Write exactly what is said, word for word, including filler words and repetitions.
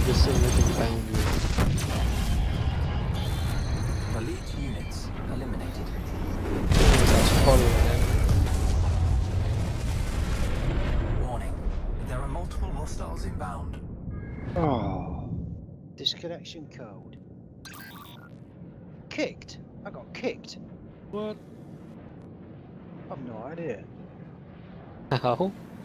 just seeing anything boundary. Elite units eliminated. That's following them. Warning. There are multiple hostiles inbound. Oh, disconnection code. Kicked? I got kicked. What? I've no idea. How?